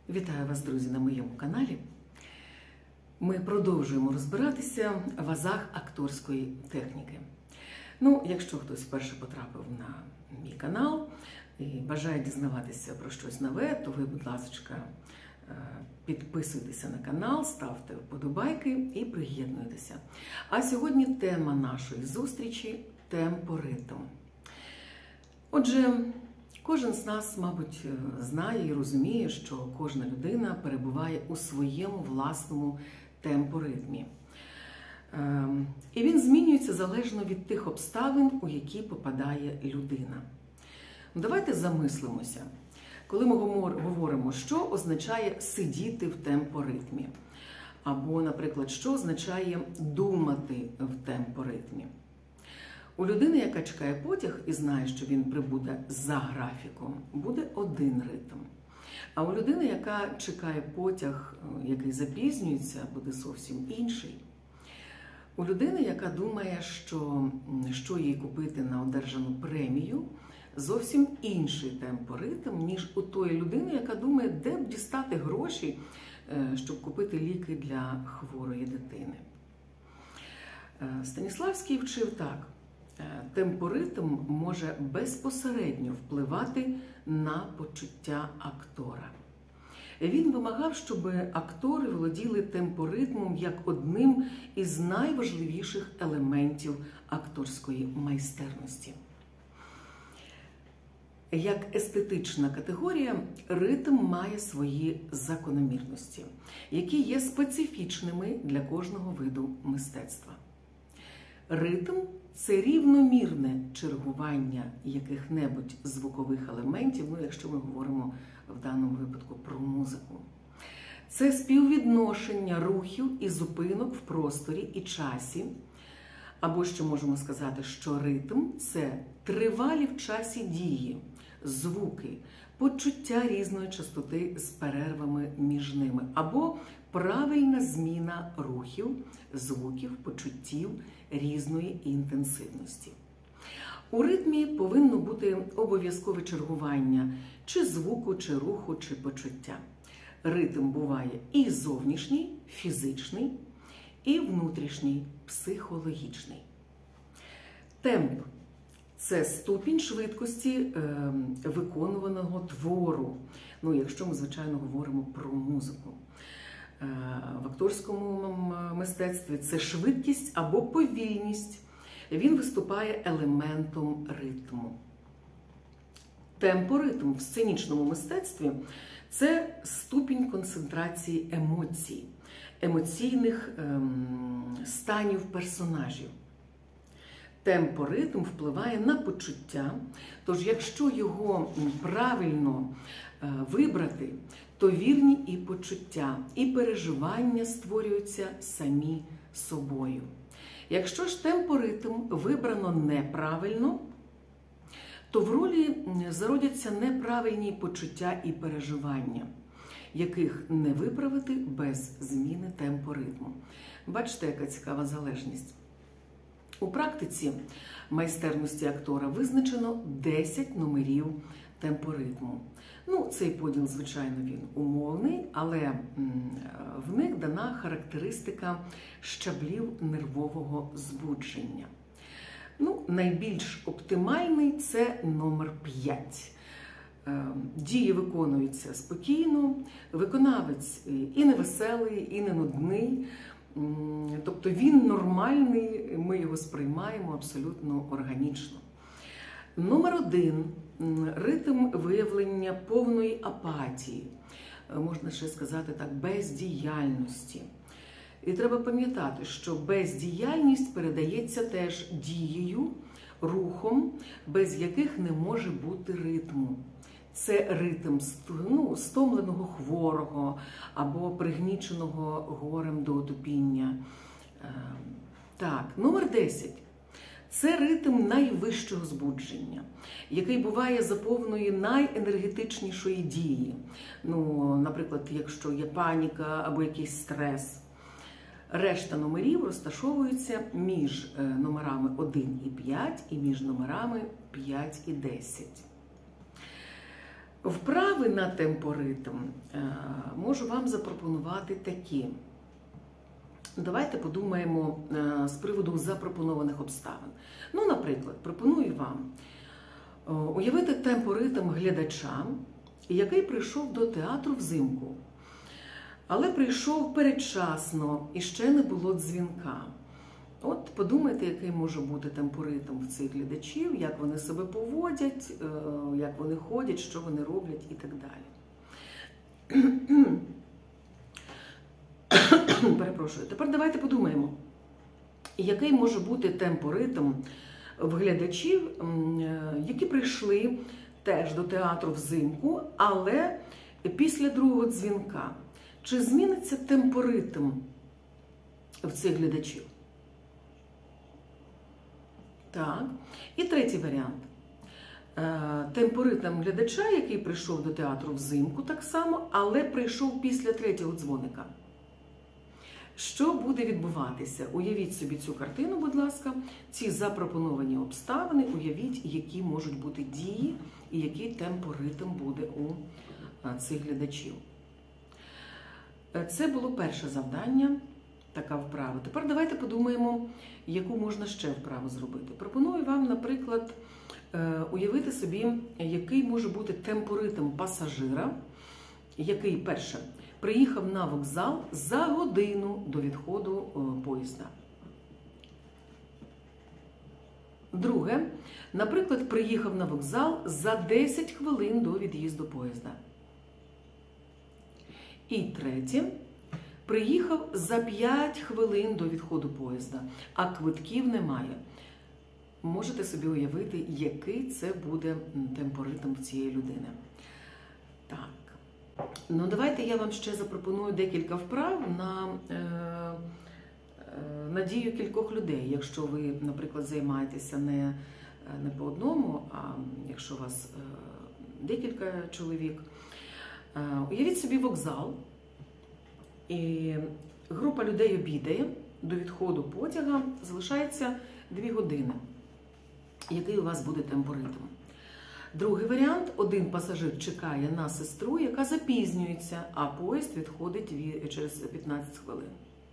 Вітаю вас, друзі, на моєму каналі. Ми продовжуємо розбиратися в азах акторської техніки. Якщо хтось вперше потрапив на мій канал і бажає дізнаватися про щось нове, то ви, будь ласка, підписуйтеся на канал, ставте вподобайки і приєднуйтеся. А сьогодні тема нашої зустрічі – темпоритм. Отже, кожен з нас, мабуть, знає і розуміє, що кожна людина перебуває у своєму власному темпоритмі. І він змінюється залежно від тих обставин, у які попадає людина. Давайте замислимося, коли ми говоримо, що означає сидіти в темпоритмі. Або, наприклад, що означає думати в темпоритмі. У людини, яка чекає потяг і знає, що він прибуде за графіком, буде один ритм. А у людини, яка чекає потяг, який запізнюється, буде зовсім інший. У людини, яка думає, що їй купити на одержану премію, зовсім інший темпоритм, ніж у тої людини, яка думає, де б дістати гроші, щоб купити ліки для хворої дитини. Станіславський вчив так. Темпоритм може безпосередньо впливати на почуття актора. Він вимагав, щоб актори володіли темпоритмом як одним із найважливіших елементів акторської майстерності. Як естетична категорія, ритм має свої закономірності, які є специфічними для кожного виду мистецтва. Ритм – це рівномірне чергування яких-небудь звукових елементів, якщо ми говоримо в даному випадку про музику. Це співвідношення рухів і зупинок в просторі і часі. Або ще можемо сказати, що ритм – це тривалі в часі дії, звуки, почуття різної частоти з перервами між ними. Або правильна зміна рухів, звуків, почуттів різної інтенсивності. У ритмі повинно бути обов'язкове чергування чи звуку, чи руху, чи почуття. Ритм буває і зовнішній, фізичний, і внутрішній, психологічний. Темп – це ступінь швидкості виконуваного твору, якщо ми, звичайно, говоримо про музику. В акторському мистецтві це швидкість або повільність. Він виступає елементом ритму. Темпоритм в сценічному мистецтві – це ступінь концентрації емоцій, емоційних станів персонажів. Темпоритм впливає на почуття, тож якщо його правильно вибрати, то вірні і почуття, і переживання створюються самі собою. Якщо ж темпоритм вибрано неправильно, то в ролі зародяться неправильні почуття і переживання, яких не виправити без зміни темпоритму. Бачите, яка цікава залежність. У практиці майстерності актора визначено 10 номерів темпоритму. Цей поділ, звичайно, він умовний, але в них дана характеристика щаблів нервового збудження. Найбільш оптимальний – це номер 5. Дії виконуються спокійно, виконавець і не веселий, і не нудний. Тобто він нормальний, ми його сприймаємо абсолютно органічно. Номер 1 – ритм виявлення повної апатії, можна ще сказати так, бездіяльності. І треба пам'ятати, що бездіяльність передається теж дією, рухом, без яких не може бути ритму. Це ритм стомленого хворого або пригніченого горем до отупіння. Номер 10. Це ритм найвищого збудження, який буває за повної найенергетичнішої дії. Наприклад, якщо є паніка або якийсь стрес. Решта номерів розташовуються між номерами 1 і 5 і між номерами 5 і 10. Вправи на темпоритм можу вам запропонувати такі. Давайте подумаємо з приводу запропонованих обставин. Ну, наприклад, пропоную вам уявити темпоритм глядача, який прийшов до театру взимку, але прийшов передчасно і ще не було дзвінка. От подумайте, який може бути темпоритм в цих глядачів, як вони себе поводять, як вони ходять, що вони роблять і так далі. Перепрошую. Тепер давайте подумаємо, який може бути темпоритм в глядачів, які прийшли теж до театру взимку, але після другого дзвінка. Чи зміниться темпоритм в цих глядачів? Так. І третій варіант. Темпоритм глядача, який прийшов до театру взимку так само, але прийшов після третього дзвоника. Що буде відбуватися? Уявіть собі цю картину, будь ласка, ці запропоновані обставини, уявіть, які можуть бути дії і який темпоритм буде у цих глядачів. Це було перше завдання, така вправа. Тепер давайте подумаємо, яку можна ще вправу зробити. Пропоную вам, наприклад, уявити собі, який може бути темпоритм пасажира, який, перше, приїхав на вокзал за годину до відходу поїзда. Друге, наприклад, приїхав на вокзал за 10 хвилин до від'їзду поїзда. І третє, приїхав за 5 хвилин до відходу поїзда, а квитків немає. Можете собі уявити, який це буде темпоритм в цієї людини. Так. Ну, давайте я вам ще запропоную декілька вправ на дію кількох людей. Якщо ви, наприклад, займаєтеся не по одному, а якщо у вас декілька чоловік. Уявіть собі вокзал, і група людей обідає, до відходу потяга залишається 2 години. Який у вас буде темпоритм? Другий варіант – один пасажир чекає на сестру, яка запізнюється, а поїзд відходить через 15 хвилин.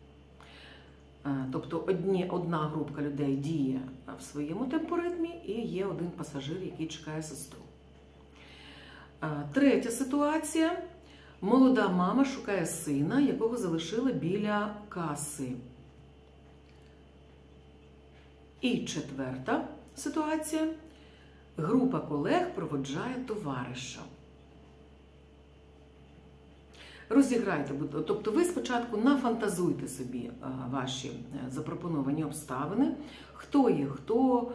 Тобто одна група людей діє в своєму темпоритмі і є один пасажир, який чекає сестру. Третя ситуація – молода мама шукає сина, якого залишила біля каси. І четверта ситуація – група колег проводжає товариша. Розіграйте, тобто ви спочатку нафантазуйте собі ваші запропоновані обставини, хто є хто,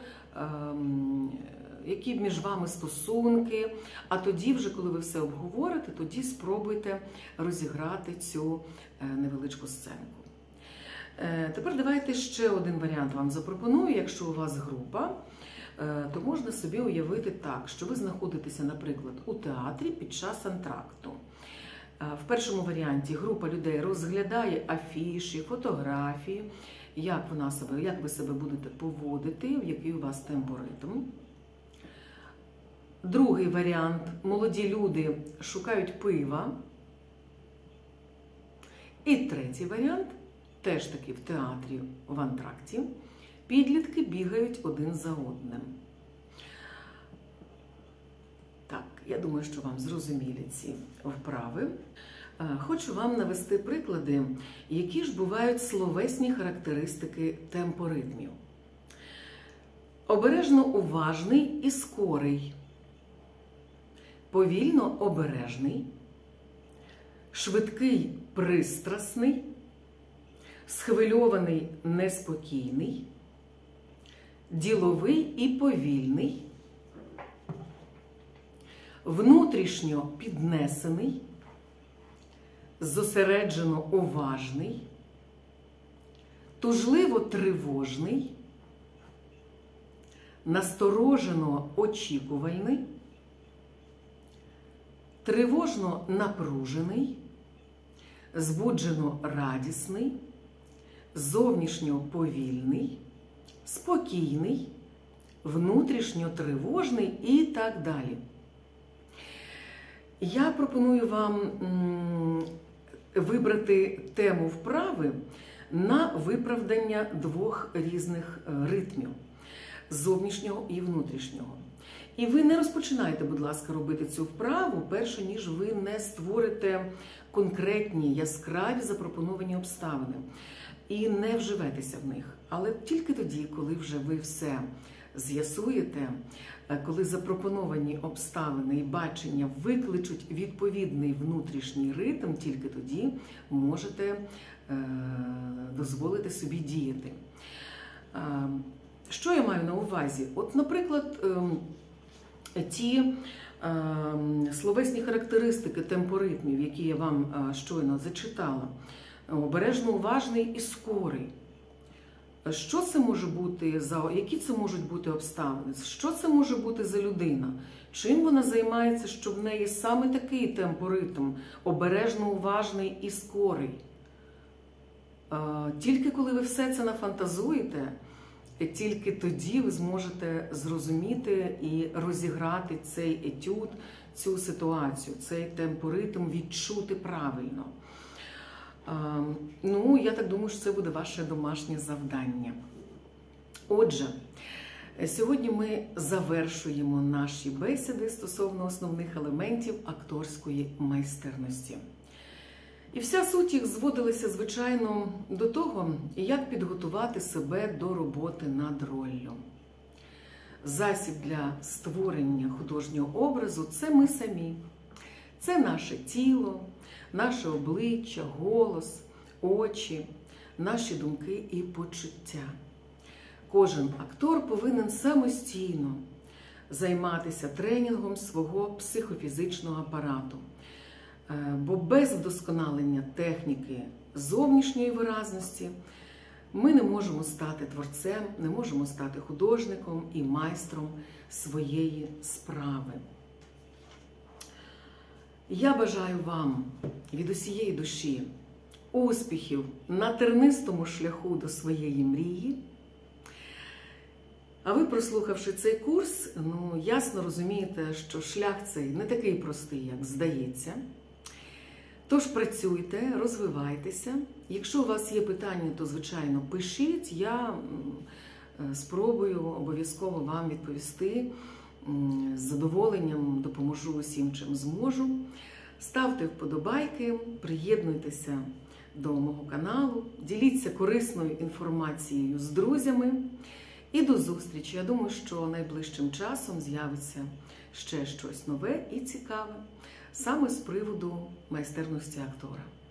які між вами стосунки, а тоді вже, коли ви все обговорите, тоді спробуйте розіграти цю невеличку сценку. Тепер давайте ще один варіант вам запропоную. Якщо у вас група, то можна собі уявити так, що ви знаходитеся, наприклад, у театрі під час антракту. В першому варіанті група людей розглядає афіші, фотографії, як ви себе будете поводити, який у вас темпоритм. Другий варіант – молоді люди шукають пива. І третій варіант – теж таки в театрі, в антракті. Підлітки бігають один за одним. Так, я думаю, що вам зрозуміли ці вправи. Хочу вам навести приклади, які ж бувають словесні характеристики темпоритмів. Обережно уважний і скорий. Повільно обережний. Швидкий пристрасний. Схвильований неспокійний. Діловий і повільний. Внутрішньо піднесений. Зосереджено уважний. Тужливо тривожний. Насторожено очікувальний. Тривожно напружений. Збуджено радісний. Зовнішньо повільний. Спокійний, внутрішньо тривожний і так далі. Я пропоную вам вибрати тему вправи на виправдання двох різних ритмів – зовнішнього і внутрішнього. І ви не розпочинайте, будь ласка, робити цю вправу, перше, ніж ви не створите конкретні, яскраві запропоновані обставини і не вживетеся в них. Але тільки тоді, коли вже ви все з'ясуєте, коли запропоновані обставини і бачення викличуть відповідний внутрішній ритм, тільки тоді можете дозволити собі діяти. Що я маю на увазі? От, наприклад, ті словесні характеристики темпоритмів, які я вам щойно зачитала, обережно уважний і скорий. Що це може бути які це можуть бути обставини? Що це може бути за людина? Чим вона займається, що в неї саме такий темпоритм, обережно уважний і скорий? Тільки коли ви все це нафантазуєте, тільки тоді ви зможете зрозуміти і розіграти цей етюд, цю ситуацію, цей темпоритм відчути правильно. Ну, я так думаю, що це буде ваше домашнє завдання. Отже, сьогодні ми завершуємо наші бесіди стосовно основних елементів акторської майстерності. І вся суть їх зводилася, звичайно, до того, як підготувати себе до роботи над роллю. Засіб для створення художнього образу – це ми самі. Це наше тіло, наше обличчя, голос, очі, наші думки і почуття. Кожен актор повинен самостійно займатися тренінгом свого психофізичного апарату. Бо без вдосконалення техніки зовнішньої виразності ми не можемо стати творцем, не можемо стати художником і майстром своєї справи. Я бажаю вам від усієї душі успіхів на тернистому шляху до своєї мрії. А ви, прослухавши цей курс, ясно розумієте, що шлях цей не такий простий, як здається. Тож працюйте, розвивайтеся. Якщо у вас є питання, то, звичайно, пишіть. Я спробую обов'язково вам відповісти. З задоволенням допоможу усім, чим зможу. Ставте вподобайки, приєднуйтеся до мого каналу, діліться корисною інформацією з друзями. І до зустрічі. Я думаю, що найближчим часом з'явиться ще щось нове і цікаве, саме з приводу майстерності актора.